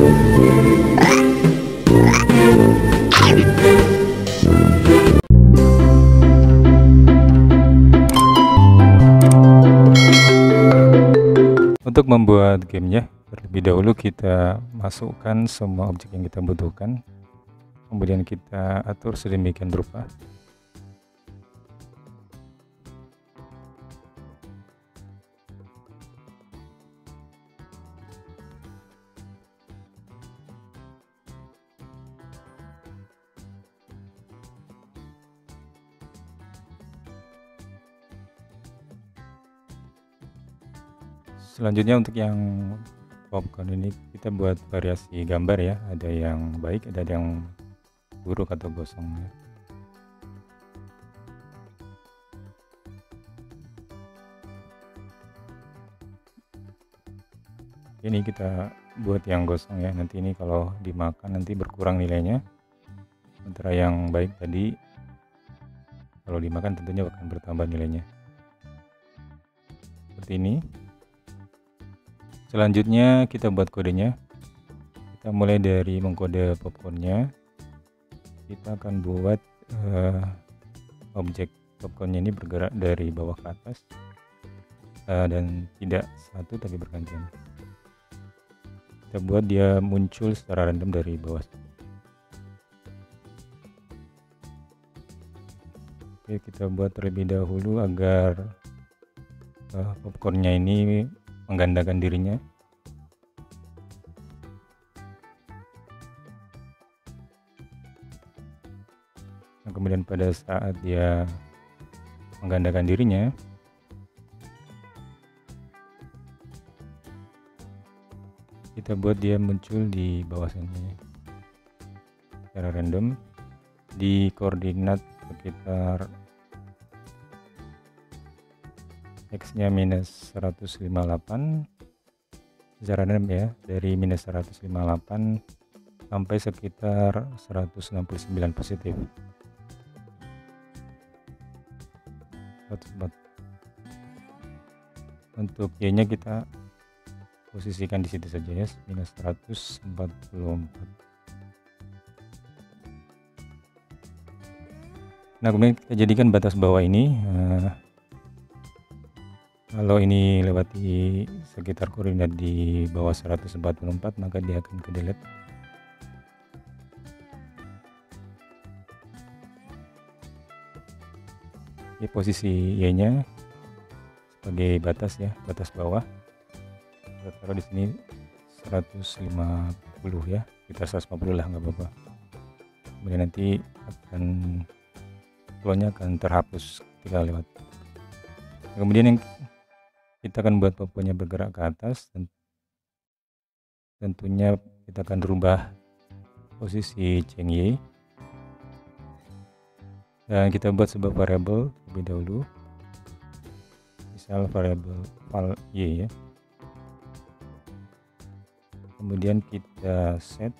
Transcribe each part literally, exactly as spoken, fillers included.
Untuk membuat gamenya, terlebih dahulu kita masukkan semua objek yang kita butuhkan, kemudian kita atur sedemikian rupa. Selanjutnya untuk yang popcorn ini kita buat variasi gambar ya, ada yang baik, ada yang buruk atau gosong ya. Ini kita buat yang gosong ya, nanti ini kalau dimakan nanti berkurang nilainya. Sementara yang baik tadi kalau dimakan tentunya akan bertambah nilainya. Seperti ini. Selanjutnya kita buat kodenya. Kita mulai dari mengkode popcornnya. Kita akan buat uh, objek popcornnya ini bergerak dari bawah ke atas uh, dan tidak satu tapi bergantian. Kita buat dia muncul secara random dari bawah. Oke, kita buat terlebih dahulu agar uh, popcornnya ini menggandakan dirinya. Nah, kemudian pada saat dia menggandakan dirinya, kita buat dia muncul di bawah sini secara random di koordinat sekitar X-nya minus seratus lima puluh delapan secara random ya, dari minus seratus lima puluh delapan sampai sekitar seratus enam puluh sembilan positif. Untuk Y-nya kita posisikan di situ saja ya, minus seratus empat puluh empat. Nah, kemudian kita jadikan batas bawah ini. Nah, kalau ini lewati sekitar koordinat di bawah seratus empat puluh empat, maka dia akan ke delete. Di posisi Y-nya sebagai batas ya, batas bawah. Kita taruh di sini seratus lima puluh ya, kita seratus lima puluh lah, nggak apa-apa. Kemudian nanti akan flow-nya akan terhapus ketika lewat. Kemudian yang kita akan buat popcornnya bergerak ke atas, dan tentunya kita akan rubah posisi Cheng Y dan kita buat sebuah variabel lebih dahulu, misal variabel val Y ya. Kemudian kita set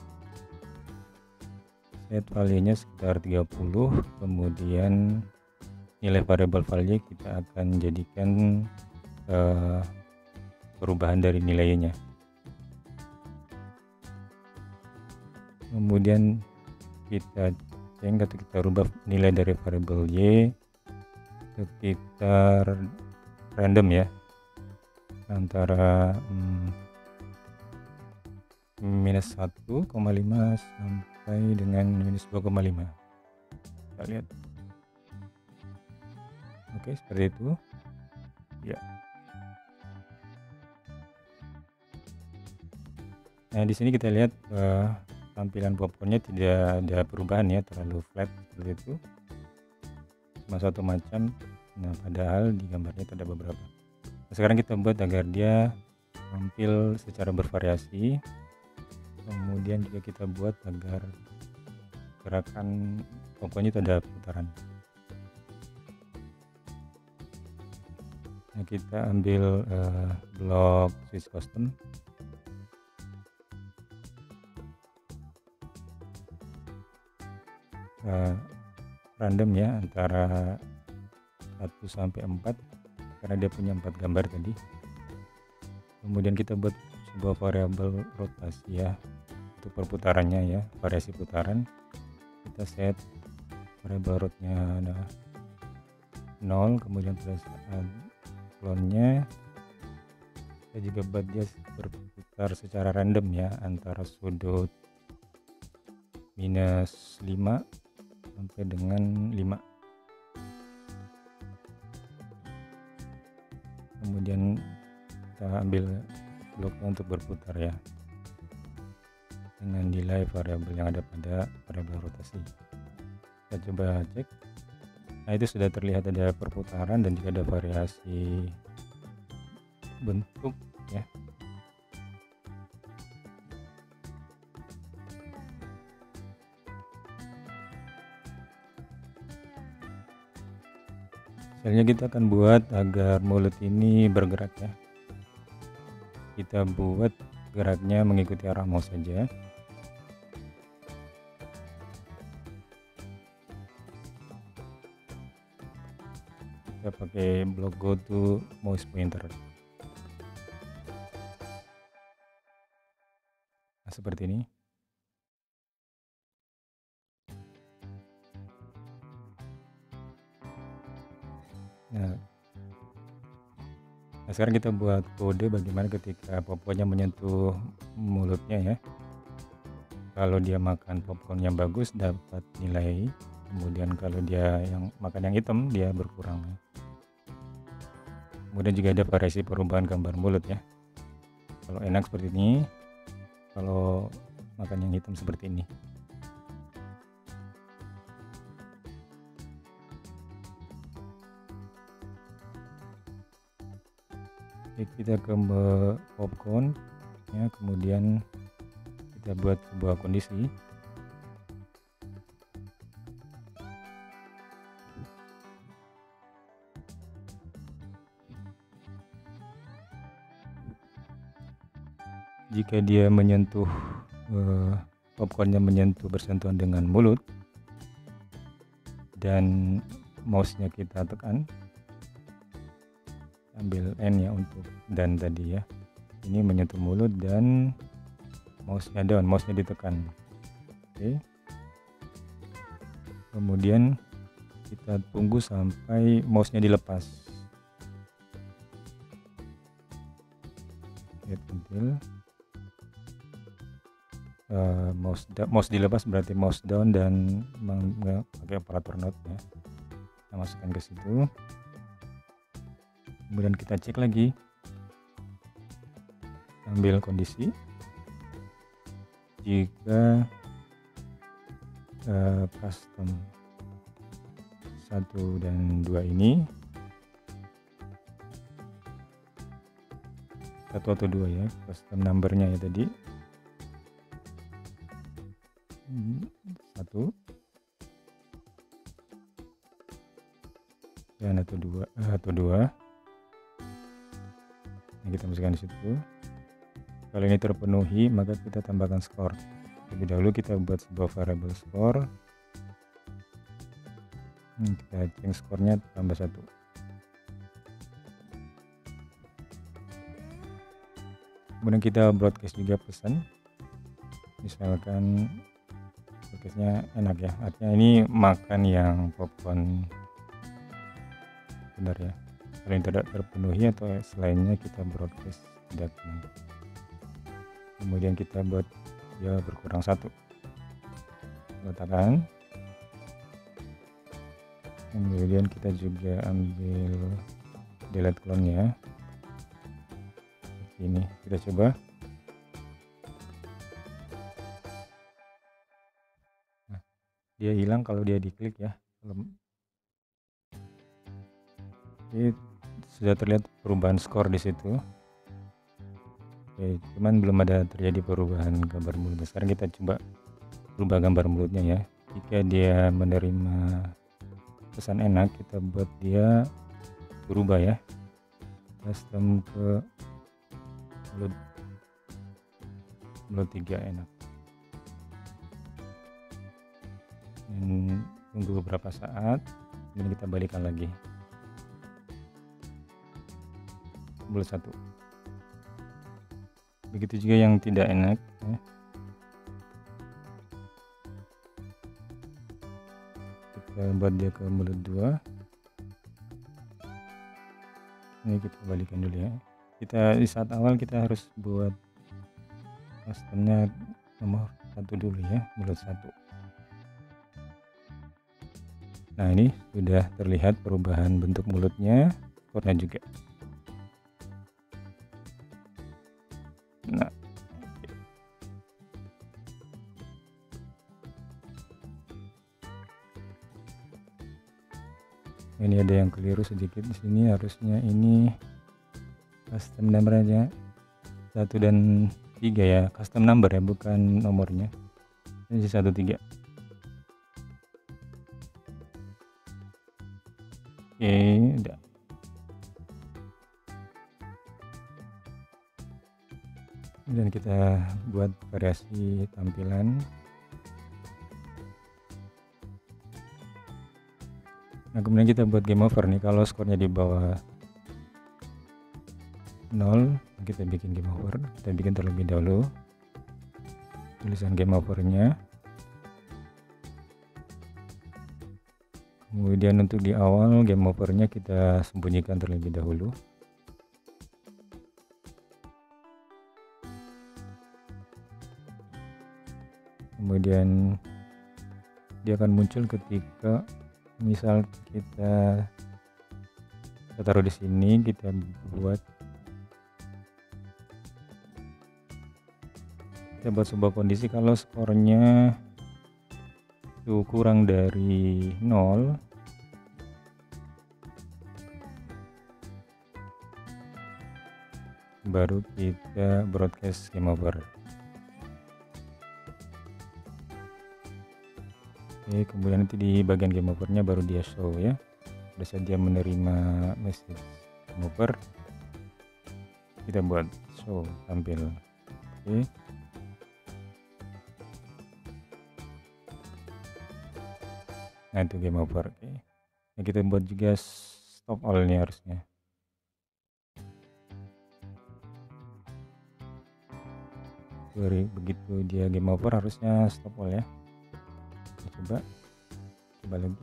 set value-nya sekitar tiga puluh, kemudian nilai variabel value kita akan jadikan uh, perubahan dari nilainya. Kemudian kita cek atau kita rubah nilai dari variabel Y sekitar random ya, antara hmm, minus satu koma lima sampai dengan minus dua koma lima. Kita lihat. Oke, seperti itu ya. Nah, di sini kita lihat uh, tampilan popcornnya tidak ada perubahan ya, terlalu flat seperti itu, cuma satu macam. Nah, padahal di gambarnya ada beberapa. Nah, sekarang kita buat agar dia tampil secara bervariasi. Kemudian juga kita buat agar gerakan popcornnya itu ada putaran. Nah, kita ambil uh, blok switch custom. Uh, random ya, antara satu sampai empat karena dia punya empat gambar tadi. Kemudian kita buat sebuah variabel rotasi ya untuk perputarannya ya, variasi putaran. Kita set variabel rootnya ada nol, kemudian pada saat clone-nya kita juga buat dia berputar secara random ya antara sudut minus lima sampai dengan lima. Kemudian kita ambil bloknya untuk berputar ya dengan nilai variabel yang ada pada variabel rotasi. Kita coba cek. Nah, itu sudah terlihat ada perputaran dan juga ada variasi bentuk ya. Misalnya kita akan buat agar mulut ini bergerak ya. Kita buat geraknya mengikuti arah mouse saja. Kita pakai blok go to mouse pointer. Nah, seperti ini. Nah, nah sekarang kita buat kode bagaimana ketika popcornnya menyentuh mulutnya ya. Kalau dia makan popcorn yang bagus dapat nilai, kemudian kalau dia yang makan yang hitam dia berkurang. Kemudian juga ada variasi perubahan gambar mulut ya. Kalau enak seperti ini, kalau makan yang hitam seperti ini. Oke, kita ke popcorn ya, kemudian kita buat sebuah kondisi. Jika dia menyentuh uh, popcornnya menyentuh bersentuhan dengan mulut dan mouse-nya kita tekan, ambil N ya untuk dan tadi ya, ini menyentuh mulut dan mouse-nya down, mouse-nya ditekan. Oke, kemudian kita tunggu sampai mouse-nya dilepas. Hit until uh, mouse mouse dilepas, berarti mouse down dan pakai operator not ya. Kita masukkan ke situ. Kemudian kita cek lagi, ambil kondisi jika uh, custom satu dan dua ini satu atau dua ya, custom numbernya ya tadi satu dan atau dua atau dua. Kita masukkan di situ. Kalau ini terpenuhi maka kita tambahkan skor. Lebih dahulu kita buat sebuah variabel skor. Hmm, kita cek skornya tambah satu. Kemudian kita broadcast juga pesan. Misalkan broadcastnya enak ya, artinya ini makan yang popcorn benar ya. Kalau yang tidak terpenuhi atau selainnya kita broadcast tidak. Kemudian kita buat dia berkurang satu, letakkan. Kemudian kita juga ambil delete clone-nya seperti ini. Kita coba. Nah, dia hilang kalau dia diklik ya. Jadi sudah terlihat perubahan skor di situ. Oke, cuman belum ada terjadi perubahan gambar mulut. Sekarang kita coba rubah gambar mulutnya ya. Jika dia menerima pesan enak, kita buat dia berubah ya, custom ke mulut mulut tiga enak. Dan tunggu beberapa saat, kemudian kita balikan lagi mulut satu. Begitu juga yang tidak enak ya. Kita buat dia ke mulut dua. Ini kita balikan dulu ya. Kita di saat awal kita harus buat customnya nomor satu dulu ya, mulut satu. Nah, ini sudah terlihat perubahan bentuk mulutnya, skornya juga. Nah, ini ada yang keliru sedikit di sini, harusnya ini custom number aja satu dan tiga ya, custom number ya, bukan nomornya. Ini satu tiga. Oke, udah. Dan kita buat variasi tampilan. Nah, kemudian kita buat game over nih. Kalau skornya di bawah nol, kita bikin game over. Kita bikin terlebih dahulu tulisan game overnya. Kemudian untuk di awal game overnya kita sembunyikan terlebih dahulu. Kemudian dia akan muncul ketika misal kita kita taruh di sini, kita buat kita buat sebuah kondisi kalau skornya itu kurang dari nol, baru kita broadcast game over. Oke, kemudian nanti di bagian game overnya baru dia show ya. Pada saat dia menerima message game over, kita buat show tampil. Oke. Nah, itu game over. Oke. Nah, kita buat juga stop all nya harusnya. Begitu dia game over harusnya stop all ya. Kita coba coba lagi.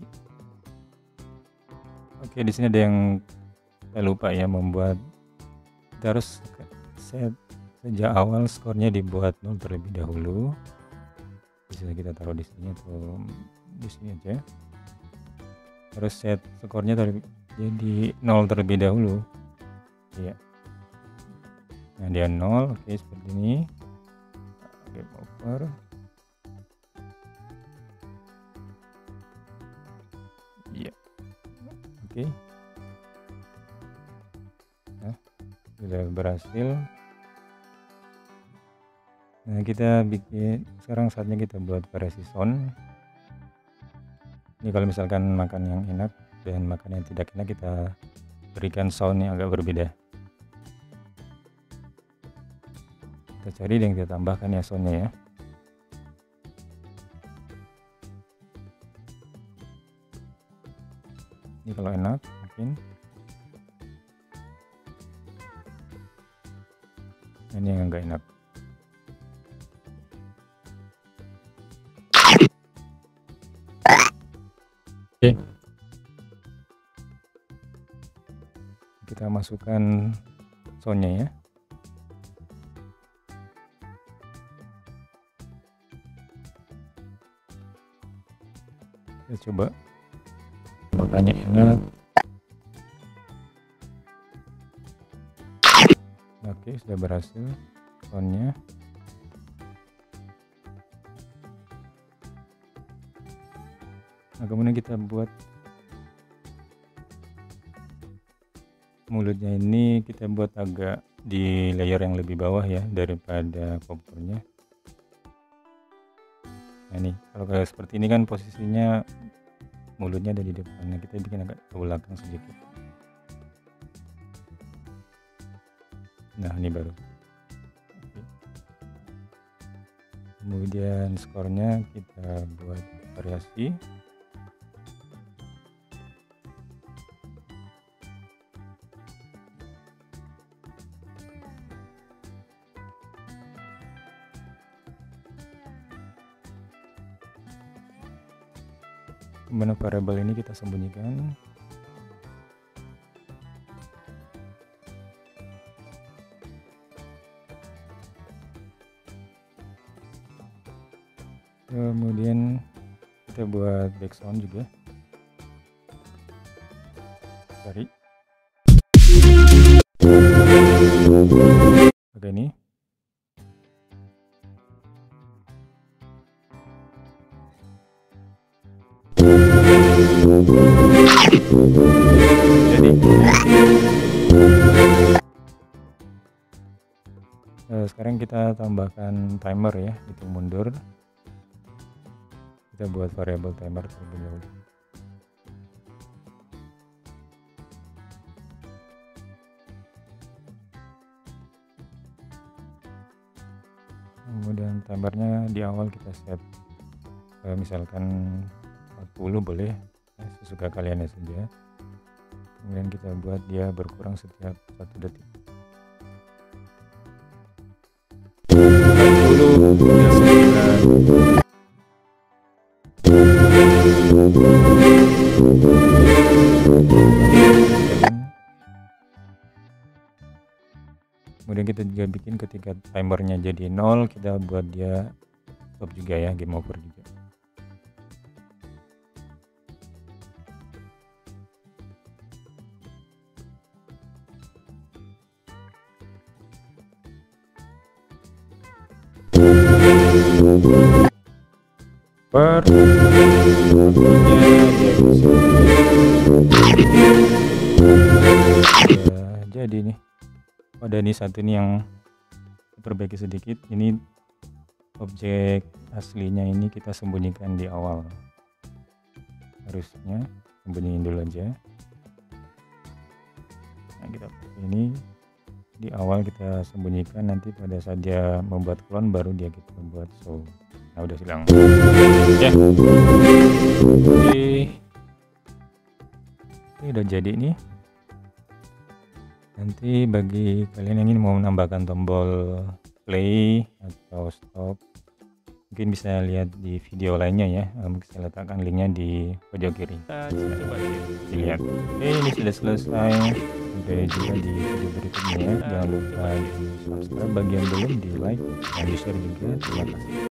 Oke, di sini ada yang saya lupa ya, membuat kita harus set sejak awal skornya dibuat nol terlebih dahulu. Bisa kita taruh di sini atau di sini aja. Terus set skornya terlebih, jadi nol terlebih dahulu. Ya. Nah, dia nol. Oke, seperti ini. Game over. Iya. Oke. Nah, sudah berhasil. Nah, kita bikin sekarang saatnya kita buat variasi sound. Ini kalau misalkan makan yang enak dan makan yang tidak enak, kita berikan sound yang agak berbeda. Kita cari yang kita tambahkan ya soundnya ya. Ini kalau enak mungkin. Ini yang enggak enak. Oke. Kita masukkan soundnya ya. Kita coba. Makanya enak. Oke, sudah berhasil soundnya. Nah, kemudian kita buat mulutnya ini, kita buat agak di layer yang lebih bawah ya daripada covernya. Nah, ini kalau kayak seperti ini kan posisinya mulutnya ada di depan. Nah, kita bikin agak ke belakang sedikit. Nah, ini baru. Oke. Kemudian skornya kita buat variasi. Kemudian variabel ini kita sembunyikan. Kemudian kita buat background juga, cari pakai ini. Jadi eh, sekarang kita tambahkan timer ya, hitung mundur. Kita buat variabel timer terlebih dahulu. Kemudian timernya di awal kita set eh, misalkan empat puluh boleh, ya, sesuka kalian saja. Kemudian kita buat dia berkurang setiap satu detik. empat puluh, kemudian kita juga bikin ketika timernya jadi nol, kita buat dia stop juga ya, game over juga. Per ya, jadi nih ada nih satu nih yang diperbaiki sedikit. Ini objek aslinya ini kita sembunyikan di awal, harusnya sembunyiin dulu aja. Nah, kita ini di awal kita sembunyikan, nanti pada saat dia membuat clone baru dia kita buat show. Nah, udah hilang ya. Oke, ini udah jadi nih. Nanti bagi kalian yang ingin mau menambahkan tombol play atau stop, mungkin bisa lihat di video lainnya ya. Mungkin saya letakkan linknya di pojok kiri. Kita coba dilihat. Oke, ini sudah selesai. Sampai jumpa di video berikutnya ya. Jangan lupa di subscribe bagi yang belum, di like dan di share juga. Terima kasih.